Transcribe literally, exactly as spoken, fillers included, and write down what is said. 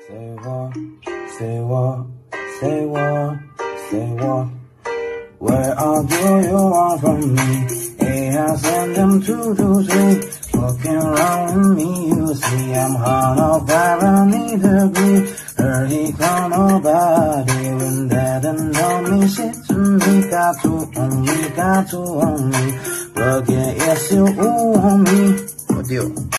Say what, say what, say what, say what. Where are you, you want from me? Hey, I send them two to three. Walking around with me, you see I'm hard up there, I need to be. Hurry, come nobody when that and don't mean shit to me. Got to on me, got to on me. Plug in, yes, you on me. What deal?